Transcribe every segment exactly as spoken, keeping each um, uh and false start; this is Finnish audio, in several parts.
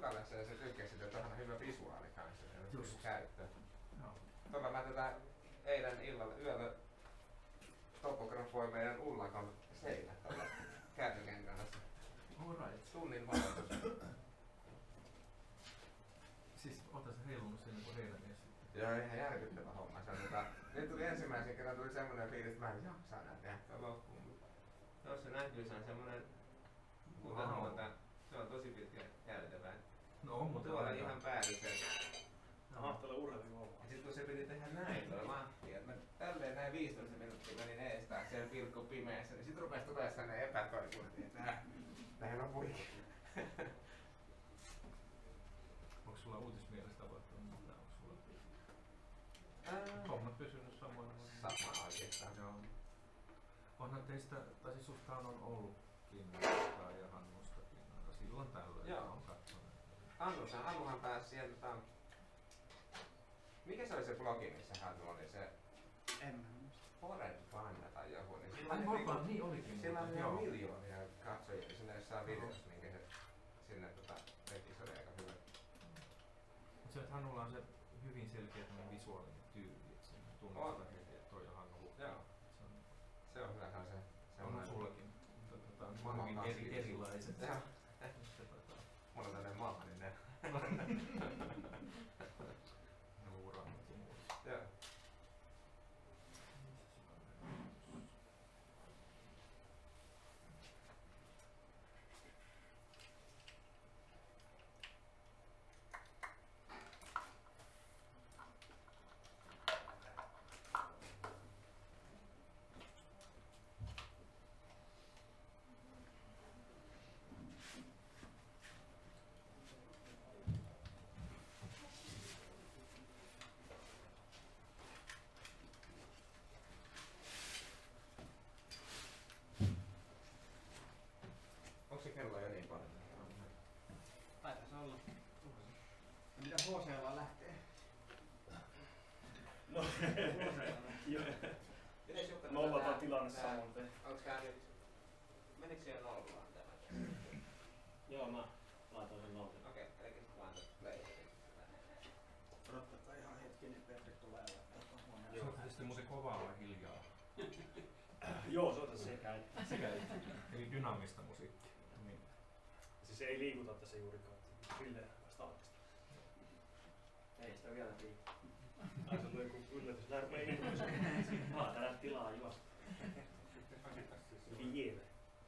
Tukalle se, se tykkäsi, että tuohon on hyvä visuaali kanssa, just käyttö. No. Tuolla mä tätä eilen illalla yöllä topografoin meidän Ullakon seinät tuolla kännykän kanssa. Alright. Tunnin valotus. Siis oota se heilunut siinä kuin heinämies sitten. Joo, ihan järkyttävä homma. Se on, tota, nyt tuli ensimmäisen kerran tuli semmoinen fiilis, että mä en jaksaa näitä tehdä loppuun. Tuossa näkyy, se on semmoinen, kuten Wow. huomata, se on tosi pitkä käytävä. No on muuten tuolla aika. ihan päädyssä. Mahtava urheilujuoma. Ja sit kun se piti tehdä näin tuolla mahtia, että mä tälleen näin viisitoista minuuttia menin ees taas siellä pilkku pimeässä, niin sit rupes tulee sellainen epätoivuutti, että nää, näin on puikin. Onko sulla uutismielessä tapahtunut mitään? Onko sulla Ää... hommat pysynyt samoin? Sama oikeastaan. Joo. Onhan teistä, tai siis sustahan on ollut kiinnostaa ja Hannustakin aina silloin tällöin. Joo. On katsonut. Hannuhan, Hannuhan pääsi sieltä. Mikä se oli se blogi, missä Hannu oli se? En mä muista. Foreign Fun tai joku. Niin sillä Ai oli varmaan, niinku- niin olikin. Sillä on muuten, ihan joo. miljoonia katsojia sinne jossain videossa, minkä se sinne tota, teki. Se oli aika hyvä. Mut se, että Hannulla on se hyvin selkeä visuaalinen tyyli, että sen tunnistaa heti, että toi on Hannu. Joo. Se on, Se on hyvä, se on se. Se on on sullakin. Tota, Maailman hyvin kanssa eri, erilaiset. Joo. Se, tota, Mulla on tällainen maaninen. Luuraamat ja muut. Joo. Onko se kello jo niin paljon? Taitais olla. Mitä H C lähtee? No, joo. Nollataan tilanne saman tein. Onks tää nyt... Menikö siellä nollaan tämä? Joo, mä laitoin sen nollaan. Okei, okay, eli sit vaan tästä play. Odottakaa ihan hetki, niin Petri tulee laittaa huomioon. Se on tietysti muuten kovaa vai hiljaa? Joo, se on sekä. Sekä eli dynaamista musiikkia. Niin. Siis ei liikuta tässä juurikaan. Silleen staattista. Ei sitä vielä liiku. Ai se on joku yllätys. Nää rupee ilmoisen. Aa, täällä tilaa juosta. Vieve.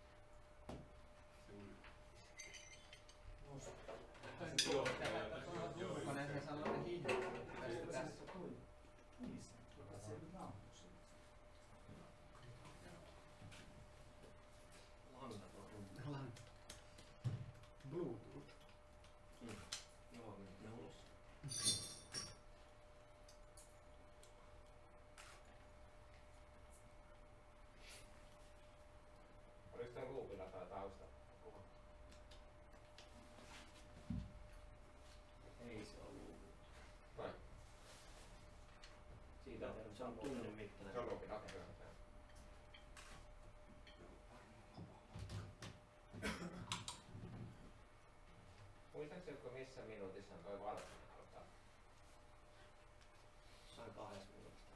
Ulkoinen sellainen hiihto. Tässä tuli. Missä? Se on nauhoitus. Langat on rumma. Langat. Bluetooth. Mm. Joo, ne ulos. Oliko tää luupilla tai taustalla? Ei se ole luupi. Vai? Siitä se on tunnin mittainen. Se on luupilla, okei. Okay. Muistaakseni missä minuutissa on toi valmiina alkaa? Sain kahdessa minuutista.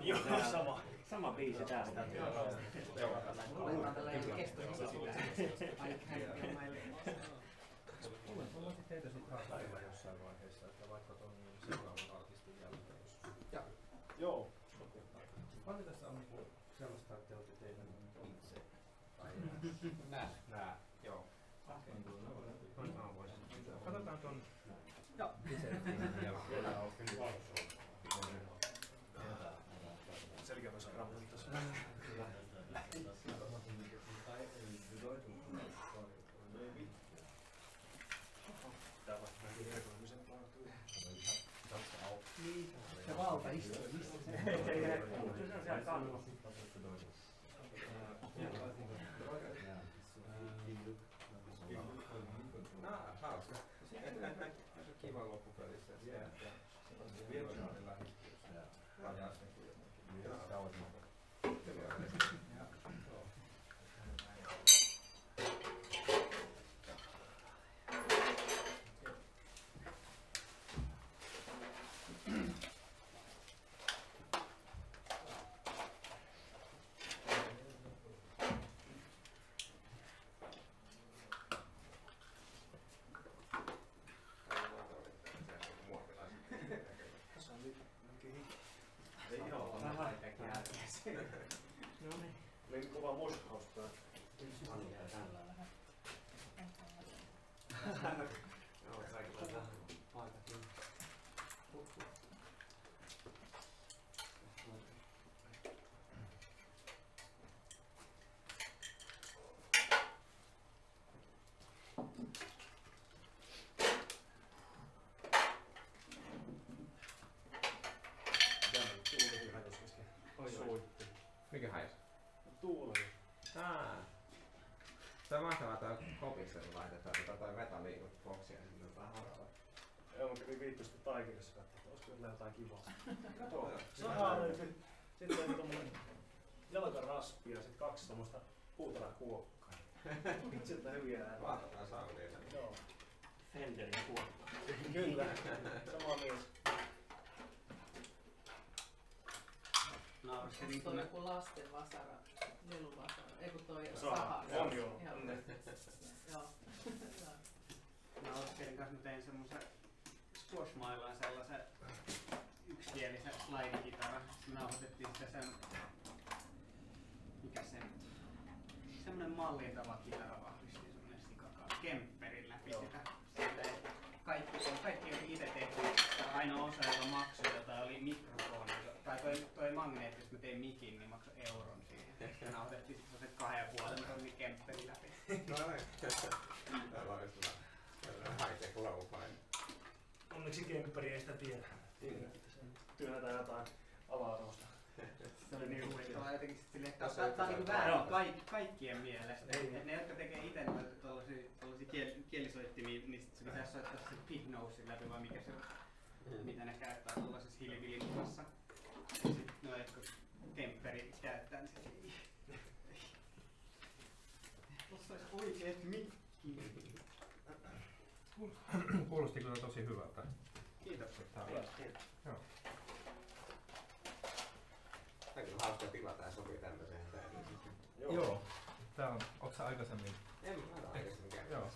Joo, sama. Sama biisi tästä. Aletaan tällainen kestoisesti sillä. Ai käy Mulla on teitä sit haastatella jossain vaiheessa, että vaikka ton seuraavan artistin jälkeen. Joo. Joo. Paljon tässä on niinku sellaista, että te olette tehneet itse? Tai Nää. nää, joo. Katsotaan ton Joo. Selkävässä raputti tässä. Tää vasta näkyy rekonomisen painottuu. Se valta istuu. Missä se on? Se on siellä kannossa. Ah, hauska. Aika kiva loppupelissä. Virtuaalin lähestyessä. Rajasta kuitenkin. Oli kova muskaus tää. Mikä hajus? Tuuli. Ah. Se on mahtavaa toi kopissa, kun laitetaan tota toi metalliikut-boksia ja sitten jotain haralla. Joo, mä kävin viittoista Taikerissa katsoa, että olisiko jotain jotain kivaa. Kato, sahaa löytyy. Sitten on tommonen jalkaraspi ja sit kaksi tommosta puutarhakuokkaa. Itseltä hyviä ääniä. Mahtavaa soundia. Joo. Fenderin kuokka. Kyllä, sama mies. Onko toi joku lasten vasara, leluvasara, ei kun toi Saha. saha. On joo. Joo. Mä Oscarin kanssa tein semmosen squashmailaan sellaisen yksikielisen slide-kitaran. Me nauhoitettiin sitä sen, mikä se nyt, semmonen mallintava kitara vahvisti semmonen sikakaan kempperin läpi Joo. sitä. Silleen, kaikki, kaikki oli ite tehty. Ainoa osa, joka maksoi jota oli mikrofoni. Tai toi, toi magneetti, jos mä tein mikin, niin maksoi euron siihen. Sitten nauhoitettiin sellaiset kahden ja puolen tonnin kempperin läpi. No niin. Täällä on just high-tech low-fi. Onneksi kempperi ei sitä tiedä. Työnnetään jotain ala-arvosta. Se oli niin huvittavaa jotenkin sit silleen, että Tässä tää on tää on niinku yksi väärin sana. kaik, kaikkien mielestä. Ei. Ne, ne jotka tekee ite noita tollasia, tollasia kiel, kielisoittimia, niin sit se pitäis soittaa se big nosein läpi vai mikä se on. Mitä ne käyttää tollasessa hilivilimuassa. Ja sit ne jotka kempperi käyttää, niin se ei. Tossa ois oikeet mikki. Kuulosti kyllä tosi hyvältä. Kiitoksia. Tää on- Joo. Tää on kyllä hauska tila, tää sopii tämmöseen teille. Joo. Tää on, onks sä aikaisemmin? En mä ole aikaisemmin käynyt. Joo.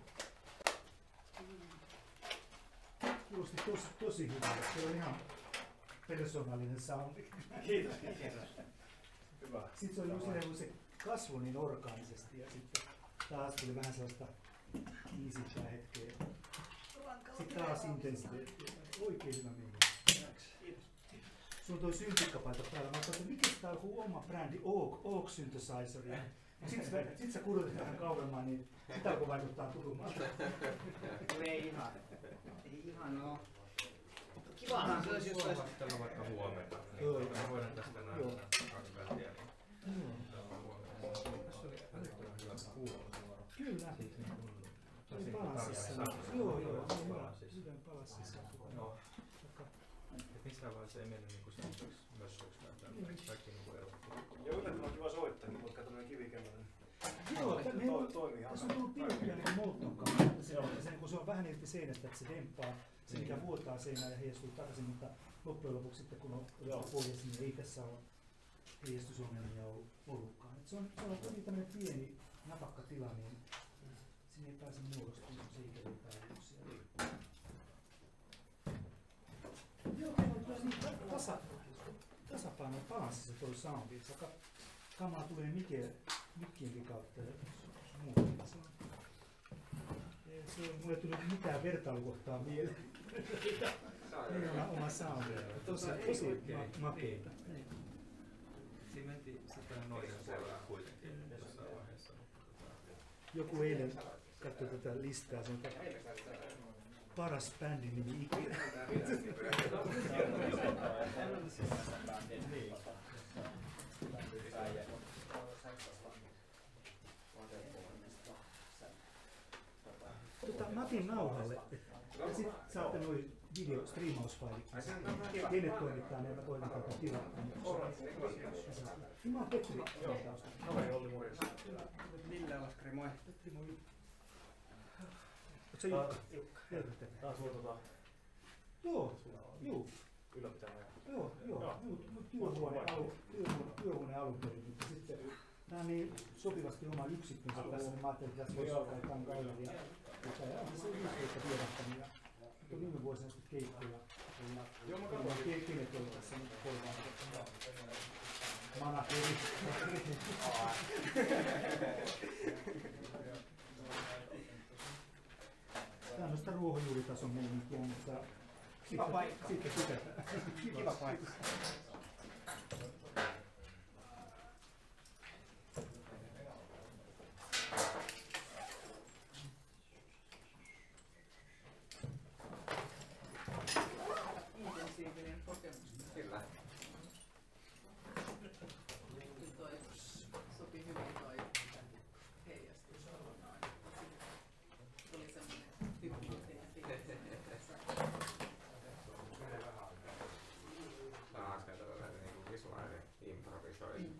Kuulosti tosi, tosi hyvältä. Se on ihan persoonallinen soundi. Kiitos, kiitos. Hyvä. Sitten se on just siinä, kun se kasvoi niin orgaanisesti ja sitten taas tuli vähän sellaista iisimpää hetkeä. Sitten taas intensiteettiä. Oikein hyvä meni. Kiitos. Sulla on toi syntikkapaita päällä. Mä ajattelin, että mikä tää on joku oma brändi, Oak, Oak Synthesizer. Ja sit, sä, sit sä kudotit vähän kauemmin, niin sitä alkoi vaikuttaa tutumalta. No ei ihan. Ei ihan oo. Kivahan se olisi, jos olisi. Suosittelen vaikka huomenna. Joo. Niin me voidaan tästä nähdä Joo. kaksi bändiä. Tässä oli älyttömän hyvä kuulosuoro. Kyllä. Tosi Oli balansissa. tarkka. Joo, joo. Hyvä, Balansissa. hyvän balansissa. Joo. Et missään vaiheessa ei mennyt niinku semmoiseks mössöiksi tai tämmöiseksi. Kaikki niinku erottuu. Ja yllättävän kiva soittaa, kun vaikka tämmönen kivikämmäinen. Joo, tä- meillä on- Toimii ihan tässä on tullut piirrettyä niin Molton kautta. Se, se, kun se on vähän irti seinästä, että se demppaa se, mikä vuotaa seinään ja heijastuu takaisin, mutta loppujen lopuksi sitten kun on pohjassa, niin ei tässä ole heijastusongelmia ollutkaan. Et se on, se on kuitenkin tämmöinen pieni napakka tila, niin sinne ei pääse muodostumaan se ikäviä päällyyksiä. Joo, meillä on kyllä niin tasa, tasapaino balanssissa toi soundi. Se kamaa tulee mikkienkin kautta ja muutenkin. Se on, mulle ei tullut mitään vertailukohtaa mieleen. Ei ole oma soundi. Tosi, tosi makeita. Siinä mentiin sitten noisen puolella kuitenkin jossain vaiheessa. Joku eilen katsoi tätä listaa, se on paras bändin nimi ikinä. Tota, mä otin nauhalle, ja sit saatte noin video striimausfailit. Kenet toimittaa, niin mä toimitan tätä tilaa. Mä oon Petri. Kaveri Olli morjens. Ville Alaskari, moi. Petri, moi. Oot sä Jukka? Jukka. Tää on sulla tota... Joo, joo. Ylläpitämään. Joo, joo. Työhuone alun perin, mutta sitten nää on niin sopivasti oma yksikkönsä tässä, niin mä ajattelin, että tässä voisi olla jotain galleria. Ja on se viisitoista vierähtänyt ja on viime vuosina sitten keikkoja. Joo, mä katsoin. Kenet oli tässä nyt kolmaan. Manageri. Tää on noista ruohonjuuritason meininkiä, mutta kiva paikka. Sitten tykätään. Kiva paikka. Intensiivinen kokemus. Kyllä. Toi sopi hyvin toi heijastus. Tuli semmoinen hypnootinen fiilis. Tämä on hauskaa tällainen niin visuaalinen improvisointi.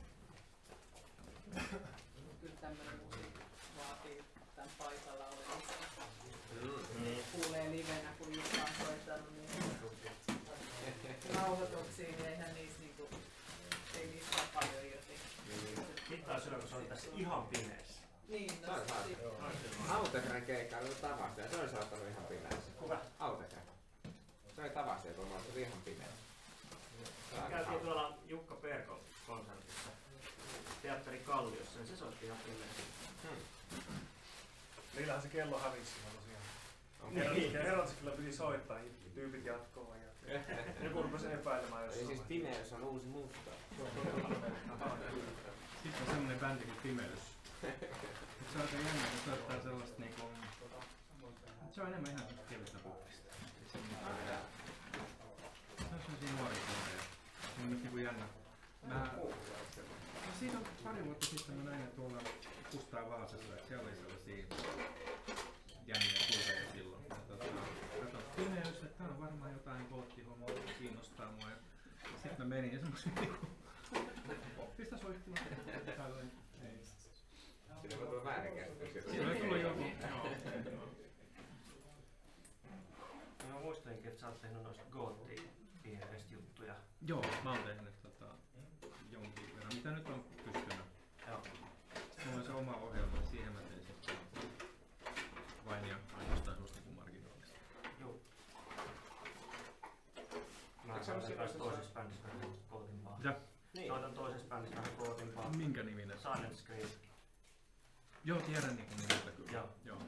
Kyllä tämmöinen musiikki vaatii tämän paikalla olemisen. Mm. Kuulee livenä, kun Jukka on soittanut, niin nauhoituksiin, niin eihän niissä niinku, ei niissä saa paljon irti. Mittaa silloin, kun se on tässä ihan pimeässä. Niin, no Se on sit. Autekren keikka oli tavasta ja se oli saattanut ihan pimeässä. Kuka? Autekren. Se oli tavasta ja tuolla oli ihan pimeässä. Käytiin tuolla Jukka Perkon konsertissa. Teatteri Kalliossa, niin se soitti ihan pimeässä. Hmm. Niillähän se kello hävisi ihan tosiaan. Niin. Kerran se kyllä piti soittaa, tyypit jatkoa ja joku rupesi epäilemään jossain. Eli siis pimeys on uusi musta. Sitten on semmonen bändi kuin Pimeys. Se on aika jännä, kun soittaa sellaista niinku... Se on enemmän ihan kevyttä puppista. Se on semmosia nuoria nuoria. Se on nyt niinku jännä. Mä... No siitä on pari vuotta sitten mä näin tuolla Kustaa Vaasassa, että siellä oli sellaisia jänniä kuuleja silloin. Ja tota, katsoin Pimeys, että tää on varmaan jotain goottihommaa, joka kiinnostaa mua. Sitten mä menin ja semmosia niinku... Pistä soittimaan. Ei. Siinä voi tulla väärinkäsityksiä. Siinä voi tulla joku. Mä muistelinkin, että sä oot tehnyt noista goottipiireistä juttuja. Joo, mä oon tehnyt tota, jonkin verran, mitä nyt on pystynyt. Joo. Mulla on se oma ohjelma, siihen mä tein sitten vain ja ainoastaan sellaista kuin marginaalista. Joo. Mä soitan kanssa toisessa bändissä vähän kootimpaa. Mitä? Soitan toisessa bändissä vähän kootimpaa. Minkä niminen? Silent Scream. Joo, tiedän niinku nimeltä kyllä. Joo. Joo.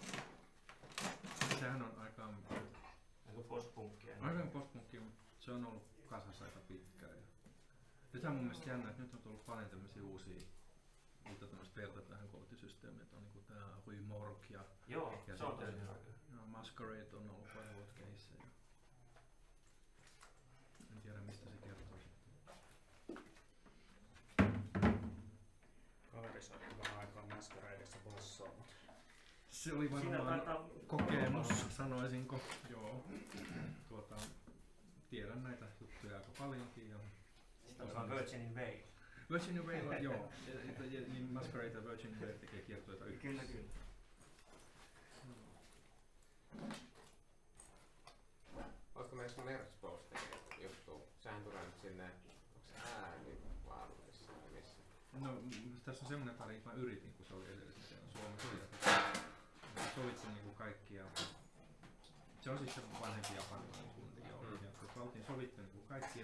Sehän on aika... Aika postpunkkia. Aika postpunkkia, mutta se on ollut kasassa aika pitkään. Ja... Nyt on mun mielestä jännä, että nyt on tullut paljon tämmösiä uusia uutta tämmöistä verta tähän koottisysteemiin, että on niinku tää Rue Morgue ja... Joo, ja se on sitten, tosi hyvä. ja Masquerade on ollut paljon vuotta keissä. Ja... En tiedä mistä se kertoo sitten. Kaveri soitti vähän aikaa Masqueradessa bassoa. Se oli varmaan kokemus, sanoisinko. Joo. Tuota, tiedän näitä juttuja aika paljonkin. Ja Sitten on Virgin in Veil. Virgin in Veil, joo. Ja, ja, niin Masquerade ja Virgin in Veil tekee kiertoita yhdessä. Kyllä, kyllä. Oletko meillä sun merch-posteja? ne, onko se ääni vaarallissa vai missä? No tässä on semmoinen tarina, että mä yritin, kun se oli edellisen Suomessa. Mä sovitsin niinku kaikkia. Se on siis se vanhempi japanilainen kundi. Mm. Ja mä oltiin sovittu niinku kaikkia.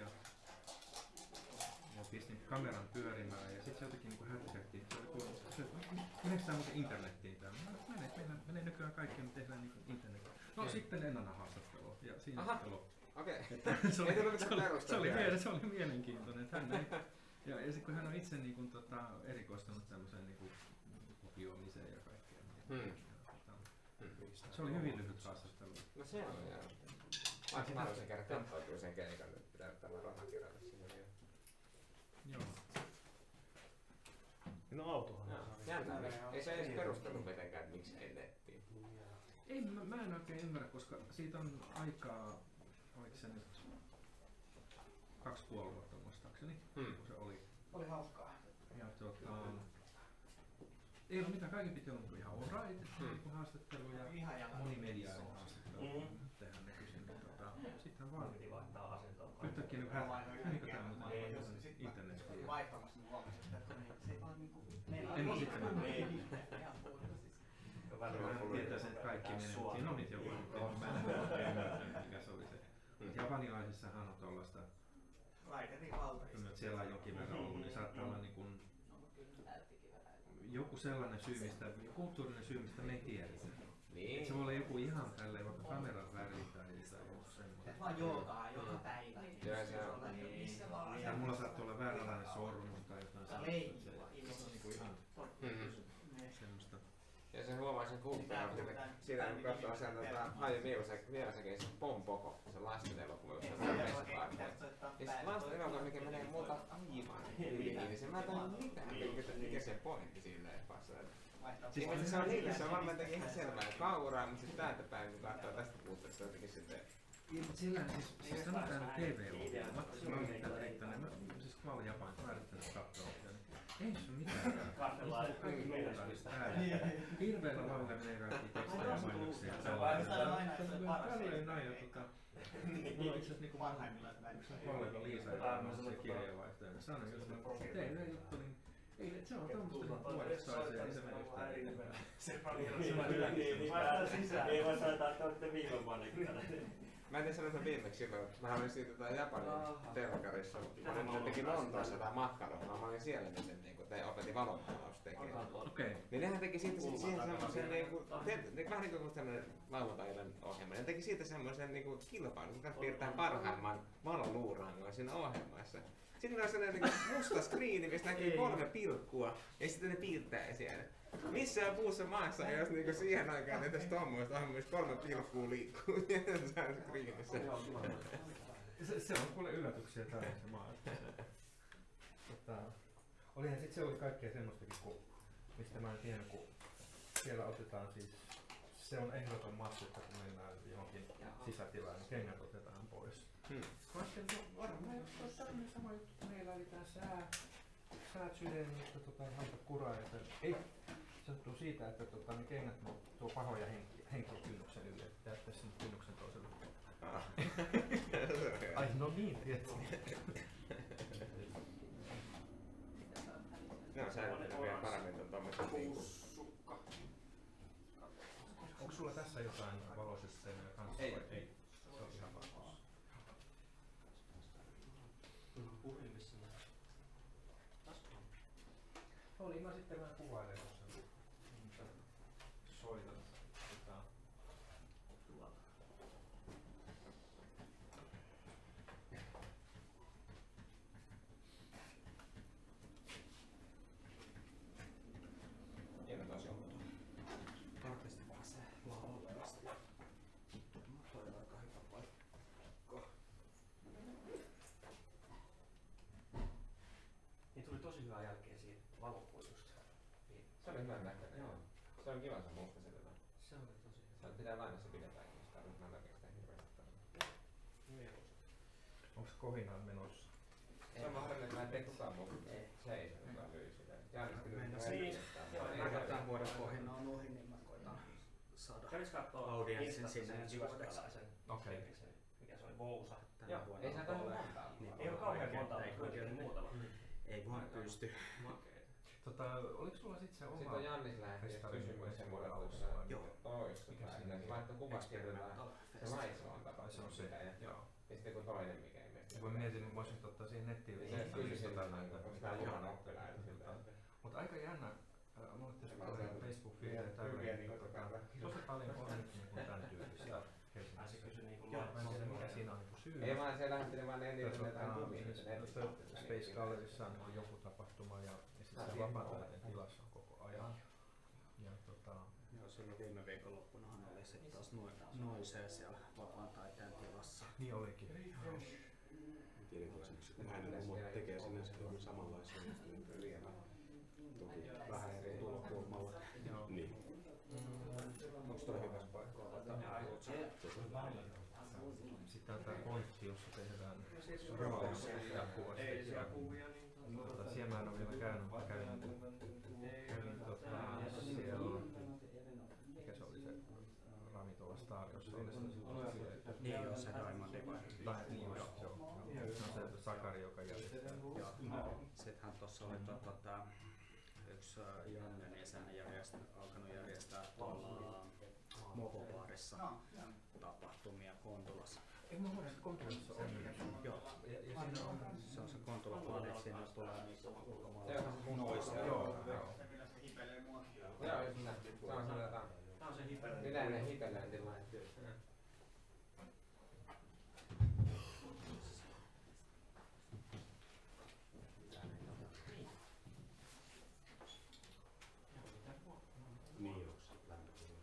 Ja pistin kameran pyörimään ja sit se jotenkin niinku hätkähti. Se oli tuolla, se, meneekö tää muuten internettiin täällä? Mä menee, meillä menee nykyään kaikkea, me tehdään niinku internetiin. No mm. sitten en anna haastattelua ja siinä sitten loppu. Okei. Okay. Se, se, se, se oli mielenkiintoinen. Että hän ei, ja, ja sit kun hän on itse niinku, tota, erikoistunut tämmöiseen niinku, kopioimiseen ja kaikkeen. Hmm. Ja, tota, hmm. Se oli hyvin lyhyt haastattelu. No se on joo. Vaikka mä haluaisin käydä katsoa kyllä sen keikan, että pitää tämä raha kerätä sinne vielä. Joo. No autohan. Jännä. Ei se edes perustellut mitenkään, että miksi ei nettiin. Ei, mä, mä en oikein ymmärrä, koska siitä on aikaa, oliko se nyt kaksi puoli vuotta muistaakseni, hmm. kun se oli. Oli hauskaa. Ja tuota, ei ollut mitään, kaikki piti olla ihan alright, hmm. haastattelu ja monimediainen haastattelu. Mm-hmm. Tehdään ne kysymykset. Tota, sitten vaan yhtäkkiä niin hän menikö tää muuten internetiin? Vaihtamassa niin huomasin, että se ei vaan niinku meillä en ole sitten Mä tietää sen, että kaikki menee, mutta siinä on niitä joku, mä en ymmärtänyt, mikä se oli se. Japanilaisissahan on tollaista, että siellä on jonkin verran ollut, niin saattaa olla niin kuin joku sellainen syy, mistä, kulttuurinen syy, mistä me ei tiedetä. Niin. Se voi olla joku ihan tälleen, vaikka kameran väri tai joku semmoinen. Et vaan joogaa joka päivä. Joo, se on. Tai mulla saattaa olla vääränlainen sormus tai jotain sellaista. Se on niinku ihan semmoista. Ja se huomaa sen kumppanan, siitä kun katsoo sen tota, Haji Miurasakin se Pompoko, se lasten elokuva, jossa on vessapaikkoja. Ja se lasten elokuva, mikä menee muuta aivan yli, niin se mä en tajua mitään, mikä se pointti siinä leffassa. Siis se on niille, se on varmaan jotenkin ihan selvää kauraa, mutta sitten täältä päin kun katsoo tästä puutteesta jotenkin sitten. Sillä siis, siis sanotaan T V-elokuva, mä oon mitään riittänyt, mä siis kun mä olen Japanissa, mä yrittänyt katsoa ei se ole mitään. Kaikki luutaan niistä ääniä. Hirveellä lailla menee kaikki tekstejä ja mainoksia. Se on paljon näin ja tota... Mulla on itse asiassa niinku kollega Liisa, joka on se kirjeenvaihtaja, niin sanoi, että teille juttu, niin ei, se on tommoista vuodestaisia, niin se menee yhtään eteenpäin. Se ei voi sanoa, että olette viime vuonnakin. Mä en tiedä sanoa viimeksi silloin, mä olin siitä jotain Japanin telkarissa, mä tekin Lontoossa jotain matkailua, mä olin siellä, miten niinku te opetin valonmaalausta tekemään. Okei. Niin nehän teki siitä siihen semmoisen niinku, vähän niinku kuin tämmönen lauantai-illan ohjelma, ne teki siitä semmoisen niinku kilpailun, kuka piirtää parhaimman valoluurangon siinä ohjelmassa. Sitten on sellainen niinku musta screeni, missä näkyy kolme pilkkua ja sitten ne piirtää siellä. Missään muussa maassa ei olisi niinku siihen aikaan edes tommoista ohjelmista kolme pilkkuu liikkuu jossain screenissä. Se, se on kuule yllätyksiä täällä se maa. Tota, olihan sit se oli kaikkea semmoistakin, kun, mistä mä en tiedä, kun siellä otetaan siis, se on ehdoton massu, että kun mennään johonkin sisätilaan, niin kengät otetaan pois. Hmm. Koska varmaan olisi tämmöinen sama juttu, kun meillä oli tää sää, säät sydän, mutta tota, haluta kuraa. Että ei, se johtuu siitä, että tota, ne kengät tuo pahoja henkiä henkiä kynnyksen yli, että jättää sinne kynnyksen toiselle puolelle. Ah. Ai no niin, tietysti. Ne on säilyttänyt vielä paremmin ton tommosen niinku. Onko sulla tässä jotain valosysteemiä kanssa? Ei. Vai ei? Se on ihan vaan. Puhelimessa. Oli, mä sitten vähän kuvailen tuossa, mitä soitan. Tota. Hieno tosi on. Toivottavasti pääsee laulamasta. Toi on aika hyvä paikka. Niin tuli tosi hyvää jälkeä siitä valokuitusta. Se oli hyvän näköinen. Joo. Se on kiva se musta se tätä. Se oli tosi hyvä. Se pitää lainassa pidetäänkin, sitä on mä näkee sitä hirveästi. Onko kohinaan menossa? Se on mahdollinen, että mä en tee kukaan muuta. Se ei se kukaan lyy sitä. Jaaniskin lyy sitä. Joo, mä katsoin vuoden kohdalla on ohi, niin mä koitan saada audienssin sinne ensi vuodeksi. Okei. Mikä se oli Vousa tänä Joo, vuonna. ei saa tähän montaa. Ei ole kauhean monta. että ei oikein muutama. Ei vaan pysty. Tota, oliko sulla sit se oma Sitten on Jannis lähti kysymyksen mulle tuossa toissapäin. Se laittoi kuvakirjalla se Laitsuvan tapaus. Se on se, joo. Ja sitten kun toinen mikä ilmeisesti. Kun mietin, että voisin ottaa siihen nettiin listata näitä. Onko tää Juhan oppilainen sillä? Mutta aika jännä. Mulle tietysti Facebook-feedejä täynnä. Tosi paljon on nyt niin tämän tyyppisiä. Se kysyi niinku Mä en tiedä mikä siinä on niinku syy. Ei vaan se lähti vaan eniten jotain kuviin. Space Galleryssa on niinku joku tapahtuma ja sitten se vapaa-taiteen tilassa on koko ajan. Ja tota... Joo, silloin viime viikonloppunahan oli sit taas noisee siellä vapaan taiteen tilassa. Niin olikin. En tiedä, esimerkiksi hänen hommat tekee sinänsä hyvin samanlaisia. Toki vähän eri tulokulmalla. Niin. Onko toi hyvässä paikkaa? Sitten on tää kontti, jossa tehdään jatkuvasti. Tota, siellä mä en oo vielä käynyt, mä kävin, kävin tota, siellä, mikä se oli se ravintola Star, jossa oli se Niin joo, se Diamondi vai? Tai niin joo, joo. Se on se Sakari, joka järjestää. Sittenhän tossa oli tota, yksi Janne, niin sen järjestää, alkanut järjestää tuolla Mopobaarissa tapahtumia Kontulassa. Ei mä huomioon, että Kontulassa on. Joo. Ja, ja siinä on, se on se Kontula-baari, että siinä tulee niinku ulkomailla noisia. Joo, joo. Joo, just näin. Se on se jotain. Tää on se hipelöinti. Yleinen hipelöintilaite. Niin joo, se lämpötila.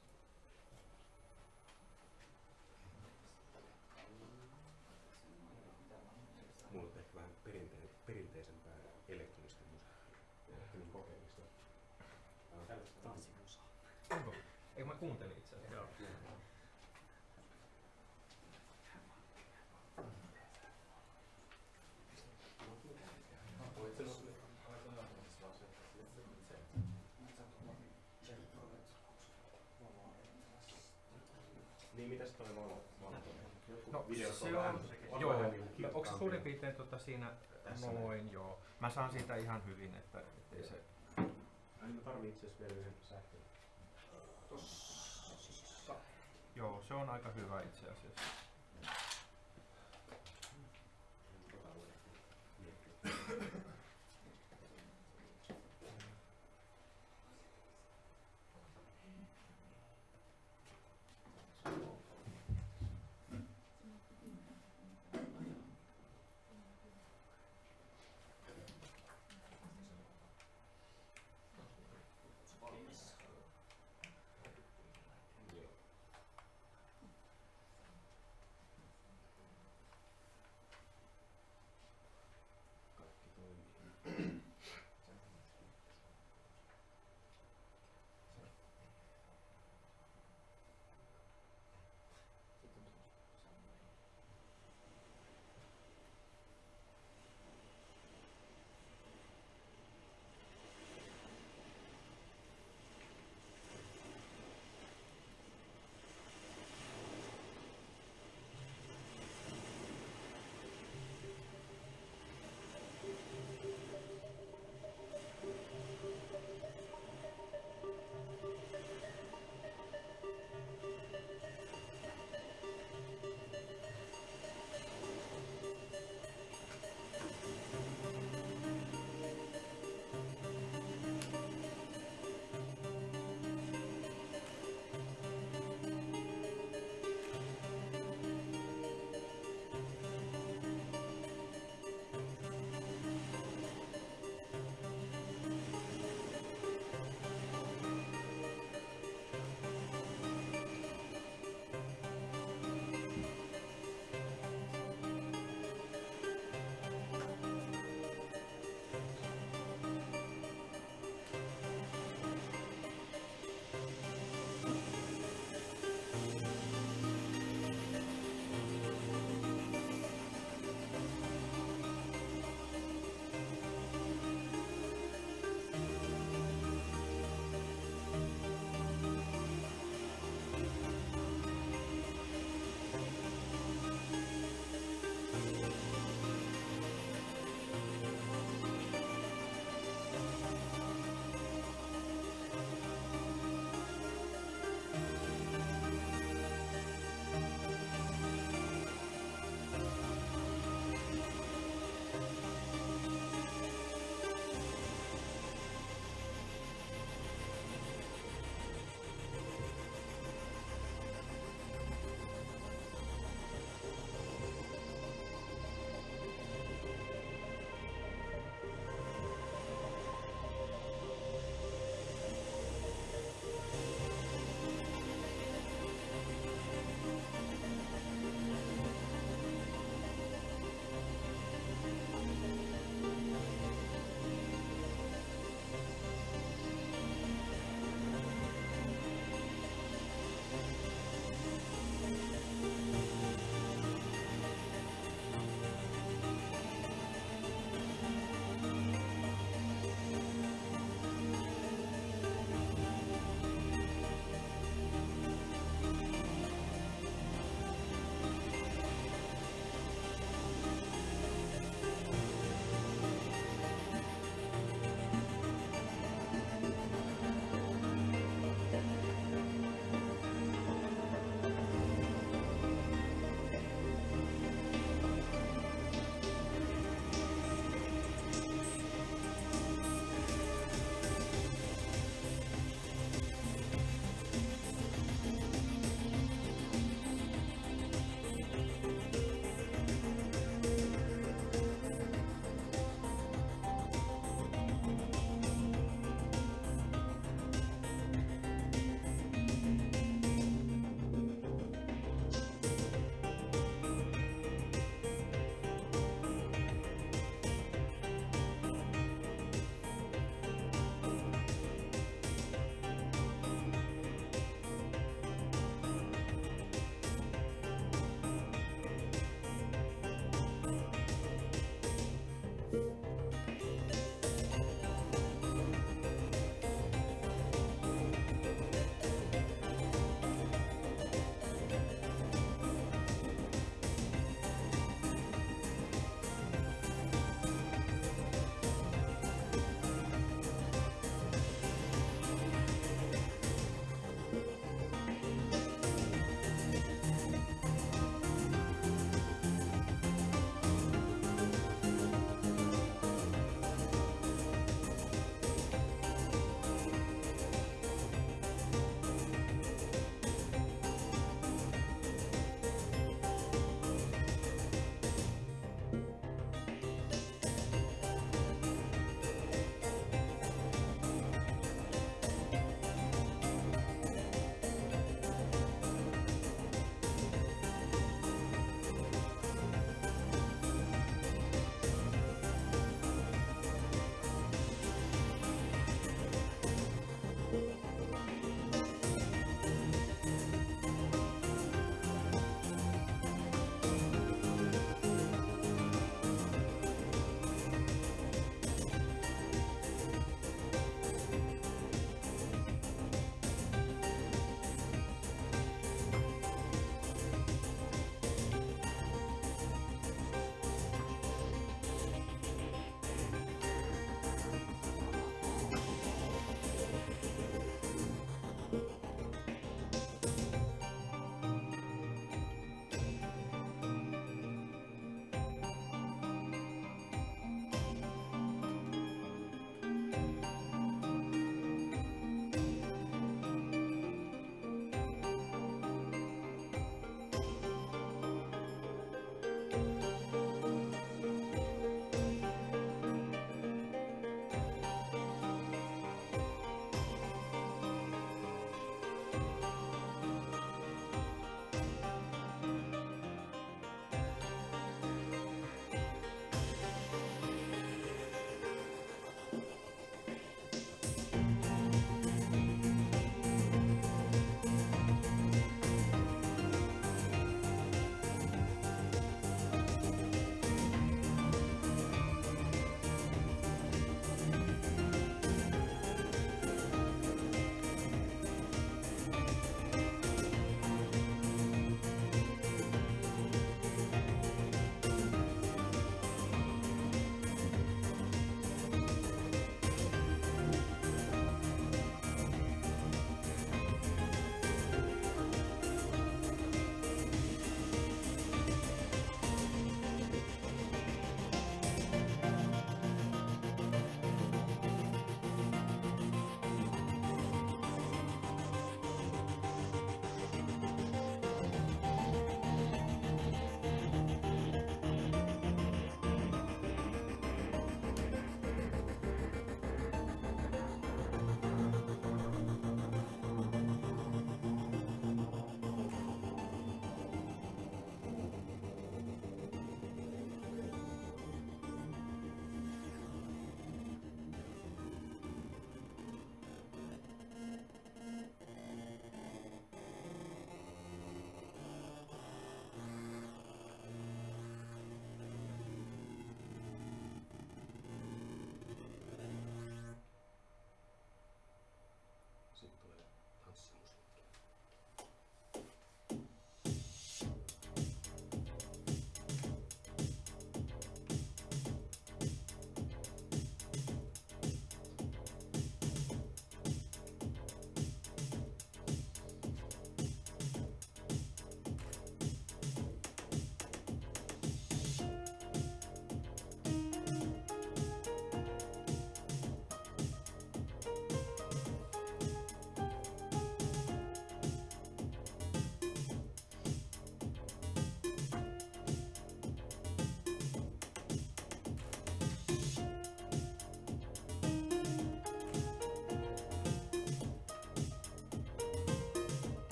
Mulla on ehkä vähän perinte- perinteisempää elektronista musiikkia. Ehkä niin kokeellista. Tanssimusaa. Onko? Eikö mä kuuntelin itse asiassa? Joo. Niin mitäs toi valo? No Videot se vähän- on, on joo, vähän niinku onko se kirkkaampia. suurin piirtein tota siinä Tässä noin, joo. Mä saan siitä ihan hyvin, että ettei se... Ai mä tarvii itse asiassa vielä yhden sähkön. Joo, se on aika hyvä itse asiassa.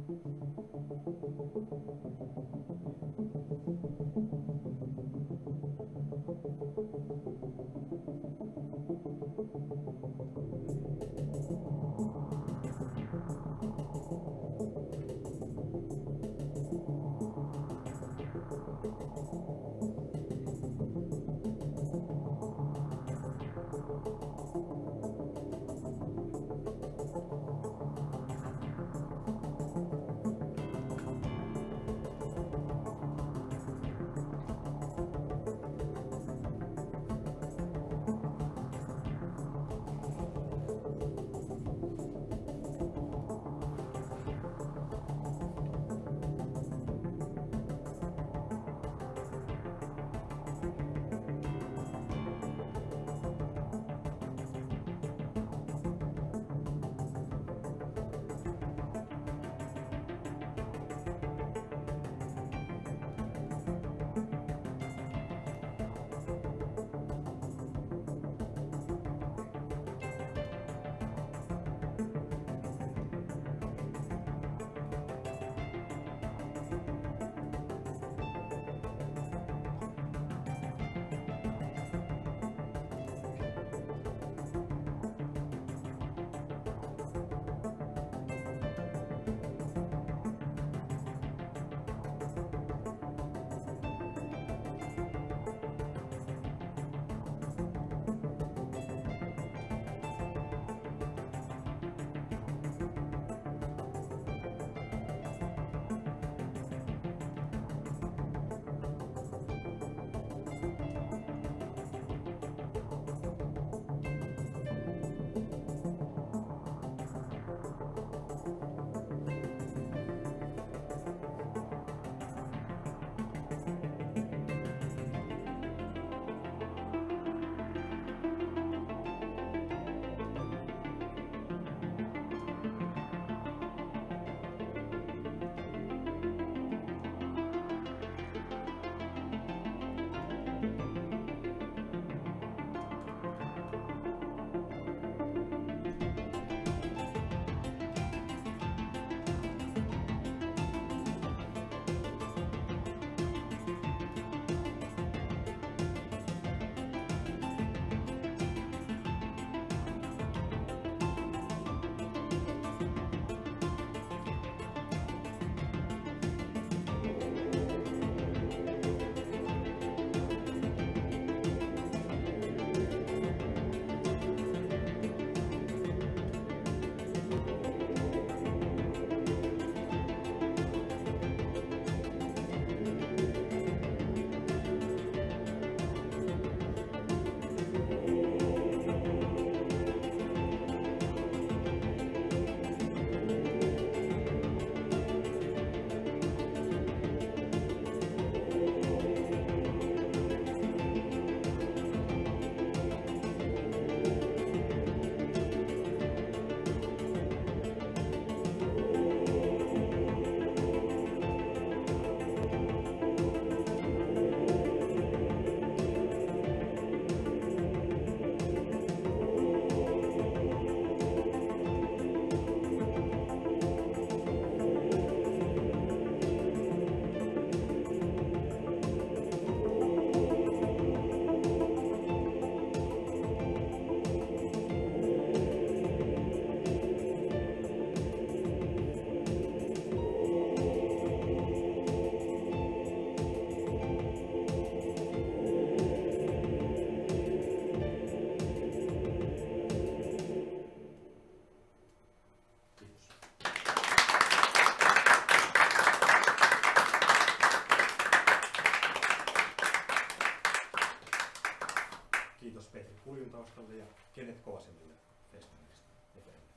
taustalle ja kenet Koosemille festareista eteenpäin.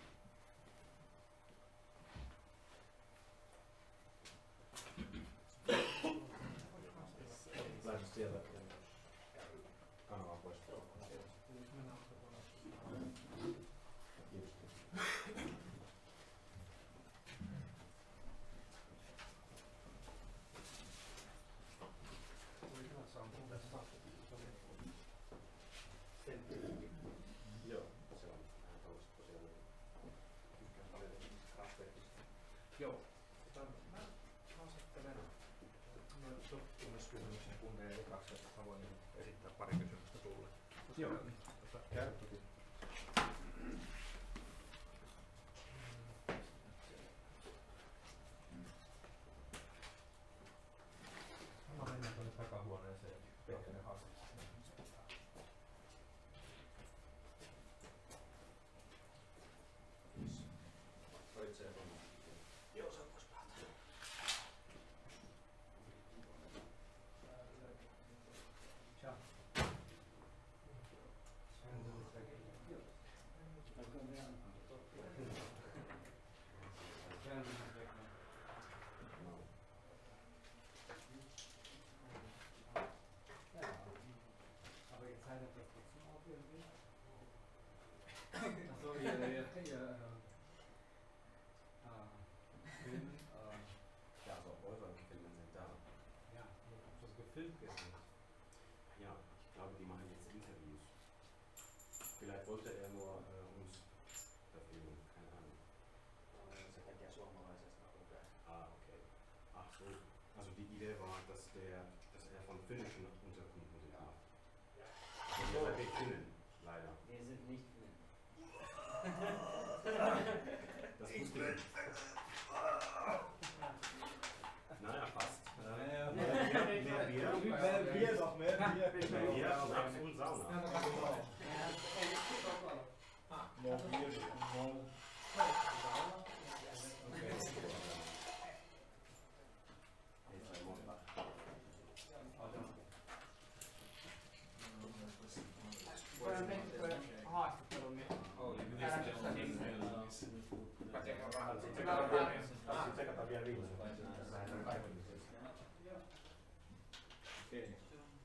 Lähde sieltä kanavaa pois. Joo, se on vähän tällaista tosiaan. Tykkään paljon raspeista. Joo. kysymyksen kuuntelija ekaksi, että mä voin esittää pari kysymystä tulle. Joo. Tota, käy toki. Mä mennään tuonne takahuoneeseen Pekkanen haastatteluun. Joo, se on pois päältä. Ciao. Achso, ja, ja, ja, ja. Ah, Filmen, äh, Ja, so eure Filme sind da. ja, ob das gefilmt ist. Ja, ich glaube, die machen jetzt Interviews. Vielleicht wollte er nur äh, uns verfilmen, keine Ahnung. Se tekee suomalaisesta lukea. Ah, okay. Ach so. Also die Idee war, dass, der, dass er von finnischen Untergrund Musik macht. Und ihr seid nicht Finnen, leider. Wir sind nicht Finnen. Das wusste ich nicht. Naja, fast. Ja, Mehr Bier, mehr Bier. Mehr Bier noch, mehr Bier. Mehr Bier, Schnaps und Sauna. More Bier, more. Voidaan tehdä toi haastattelu, niin Sitten tsekataan vielä viimeisen. Okei.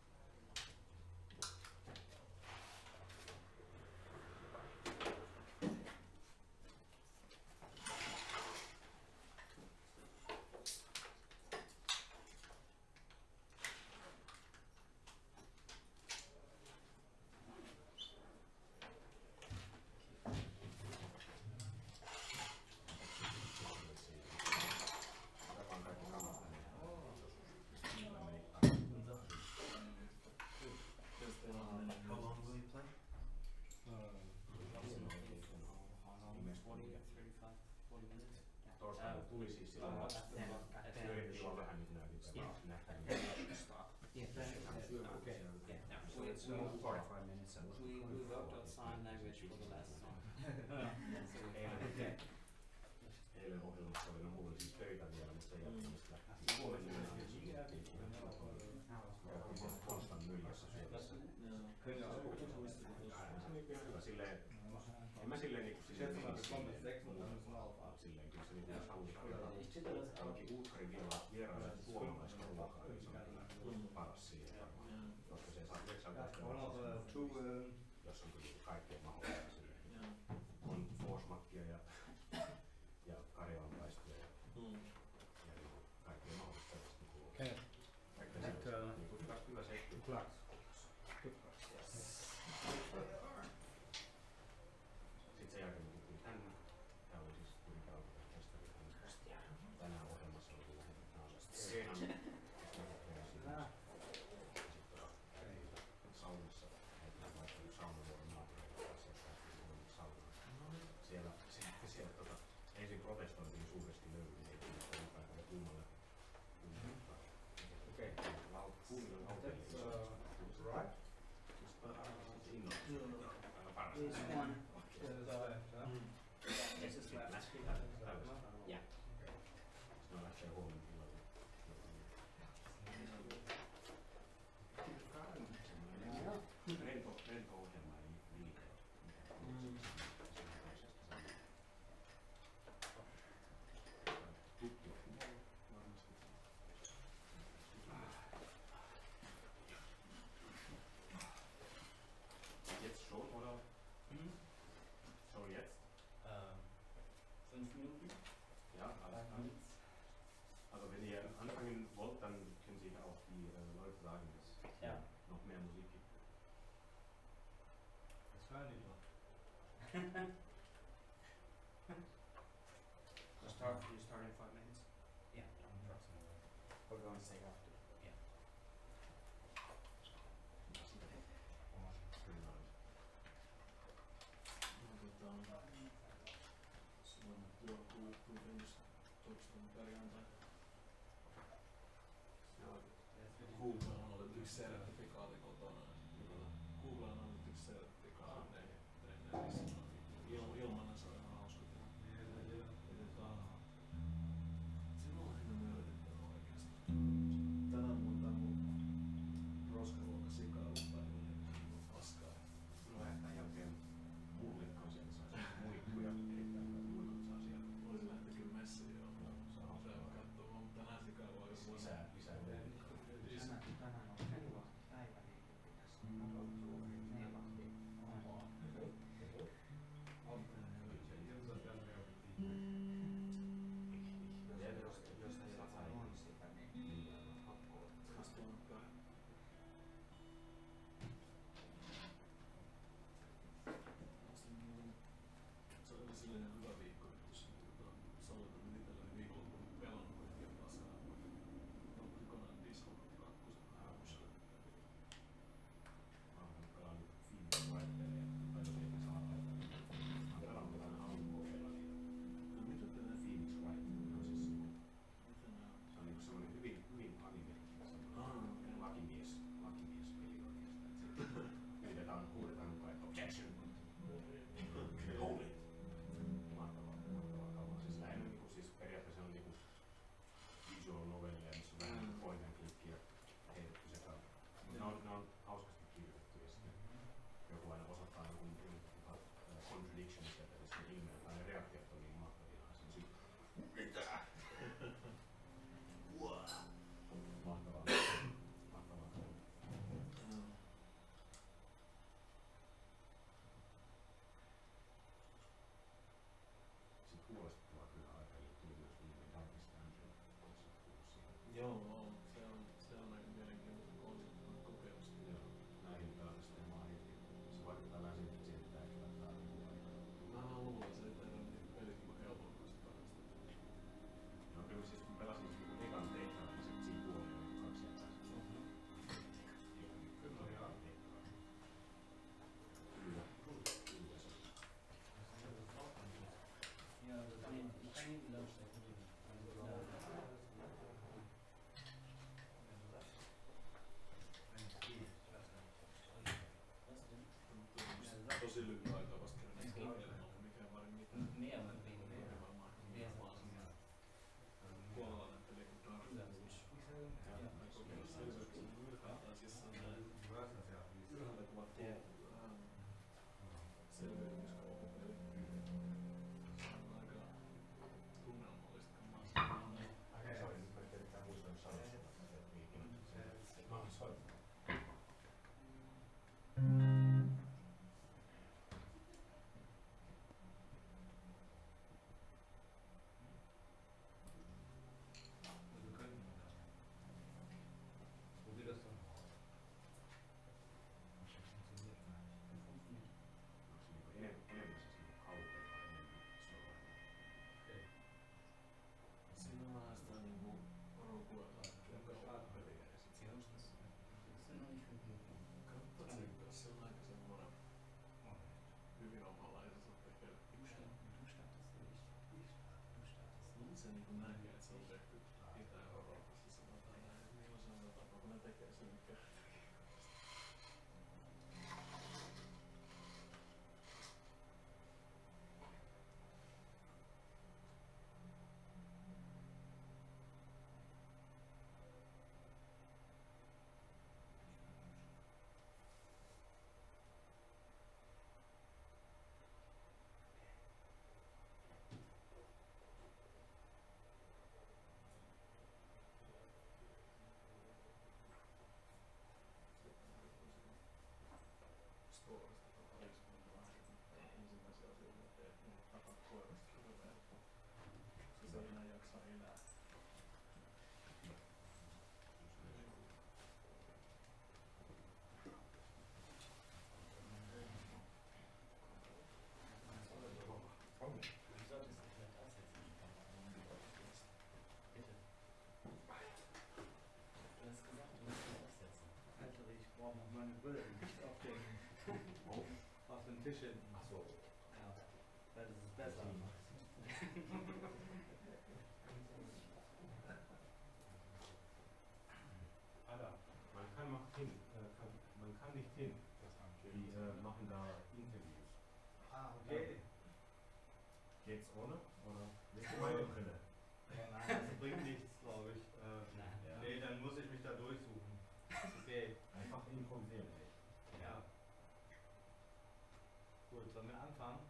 Torstaina tuli siis silloin, että yritin olla vähän nyt näytin nähtänyt. forty-five minutes. We, we worked on sign language for the last song. Eilen, eilen ohjelmassa oli, no mulla oli siis töitä vielä, mutta ei jatkamista lähti. Huomenna Konstan myllässä syömässä. Hyvä silleen, en mä silleen niinku silleen silleen kyllä se niinku jos haluaa jollakin Uutkarin vierailla suomalaista ruokaa, niin se on kyllä paras siihen varmaan. Koska se saa yhdeksäntoista jos on kyllä kaikkea mahdollista silleen. On forsmakkia ja, ja karjalanpaistia ja, ja kaikkea mahdollista. Okei. Sitten hyvä seikki. Sitten sen jälkeen me tultiin tänne. Tää oli siis kuitenkin alkuperäfestari tänään ohjelmassa oli lähetetään Seenan. Sitten saunassa heitetään vaihtanut saunavuoron naapureiden kanssa ja päästiin saunaan. Siellä, siellä, siellä tota, ensin protestoitiin suuresti löydyyn, ei ole kuumalle. Okei, kuumalle hotelliin. Right? This one. Mm. This is left. Yeah. No lähtee huomenna illalla. Rento, rento ohjelma ei liikaa. Tuttu. Jetzt schon, oder? Mhm. Schon jetzt? Ähm, fünf Minuten. Ja, alles klar. Also wenn ihr anfangen wollt, dann können Sie auch die äh, Leute sagen, dass es Ja. noch mehr Musik gibt. Das hören die doch. You start, you start in five minutes? Yeah, approximately. We're going to say after. Yeah. se niinku näkee, että se on tehty Itä-Euroopassa sanotaan näin, että millaisella tapaa kun ne tekee sen mikä ensimmäisiä asioita teet, niin takaa koirasta hirveä, että se ei enää jaksa elää. Also ich brauche noch meine Brille nicht auf dem, auf dem Tisch hin. Ach so. Ja, weil das ist besser. Ada, man kann, macht hin, äh, kann, man kann nicht hin. Die äh, machen da Interviews. Ah, okay. Geht's ohne? Oder? Willst du meine Brille? Ja, nein, das bringt nichts, glaube ich. Äh, Ja. Nee, dann muss ich mich da durchsuchen. Okay. Einfach improvisieren, ey. Ja. Gut, sollen wir anfangen?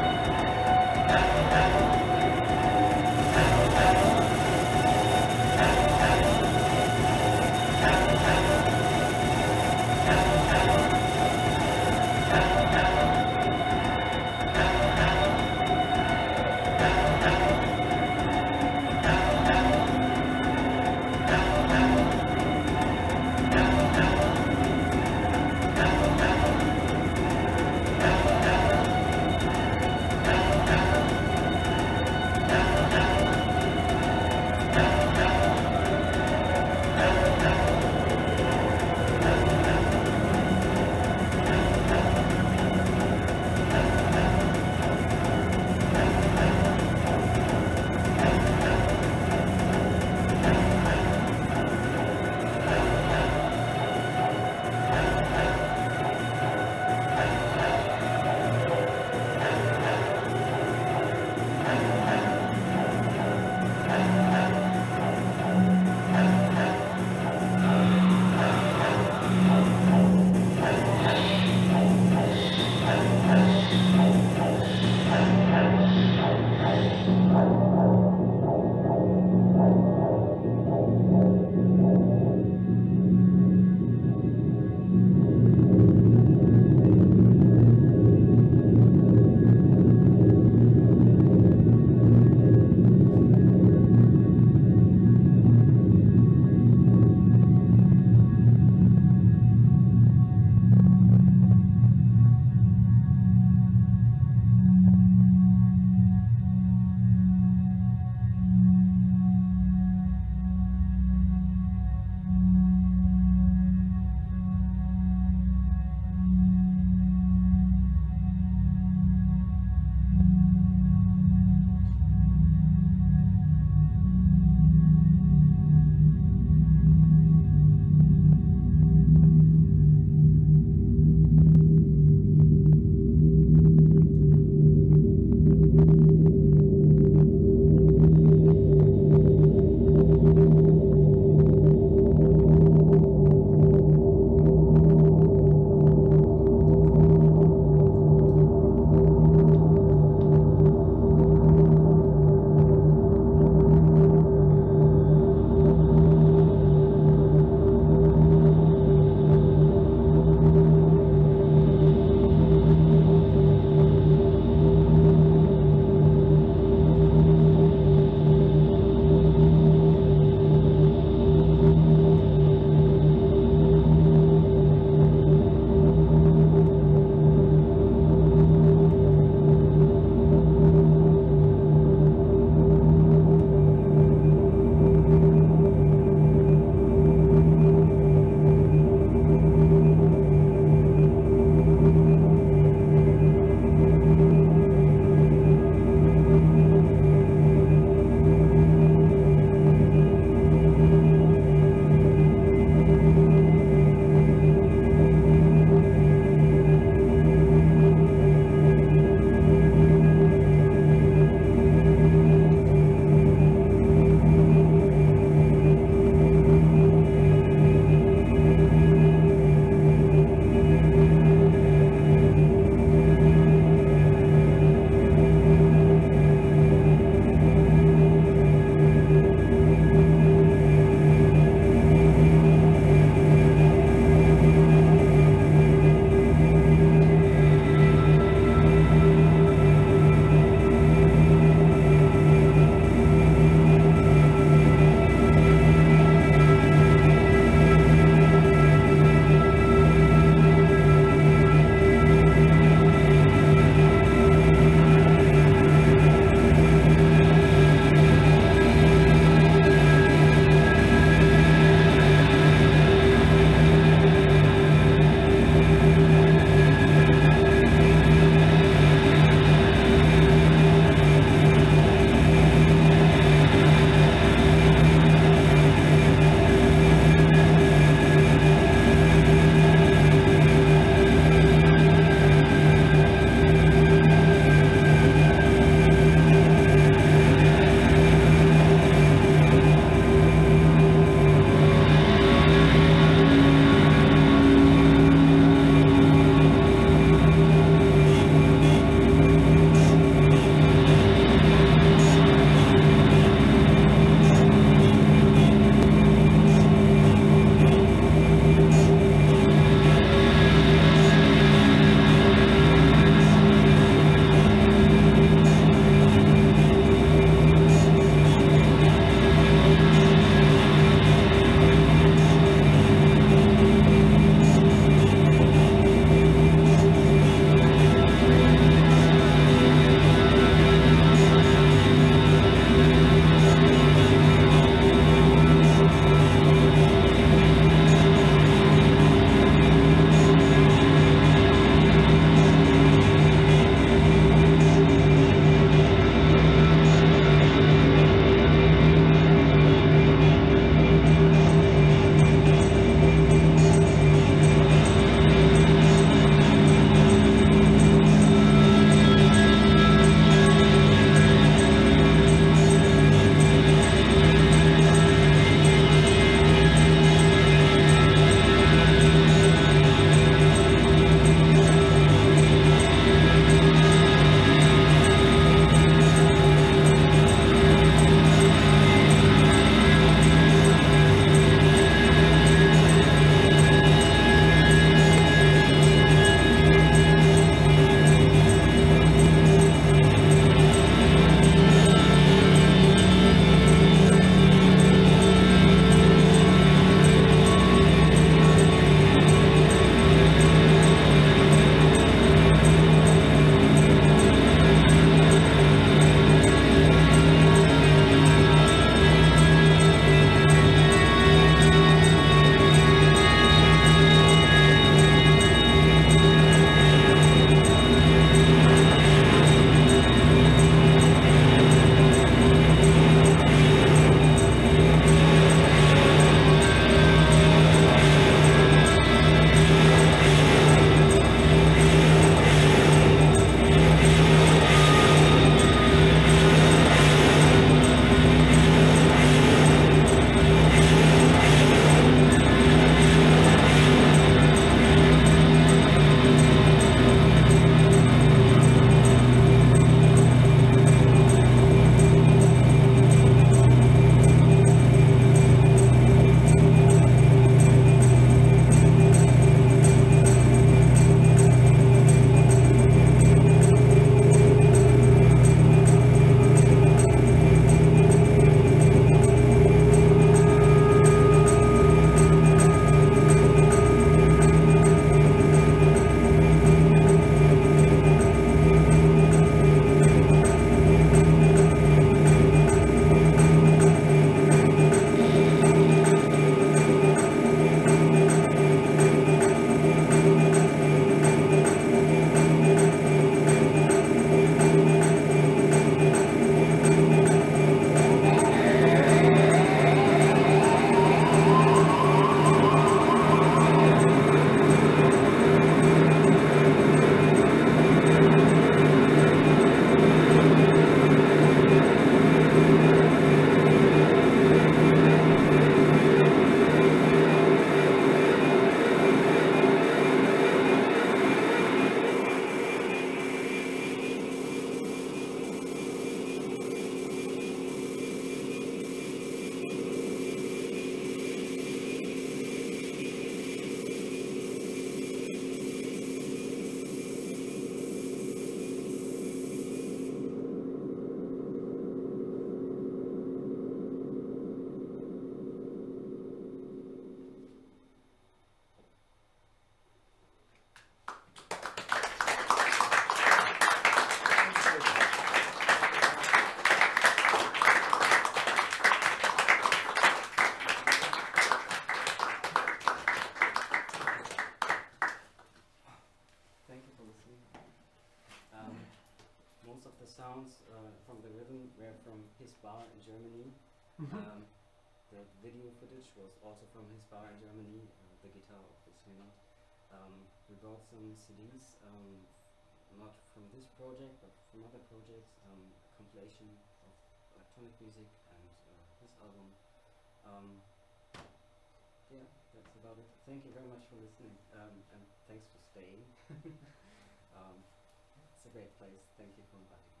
sounds uh, from the rhythm were from his bar in Germany. um, the video footage was also from his bar in Germany, uh, the guitar obviously not. Um, we brought some C Ds, um, not from this project but from other projects, um, a compilation of electronic music and uh, his album. Um, yeah, that's about it. Thank you very much for listening, um, and thanks for staying. um, it's a great place. Thank you for inviting me.